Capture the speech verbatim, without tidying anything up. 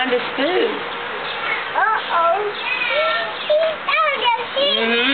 find his food. Uh-oh. He's out of here. Mm-hmm.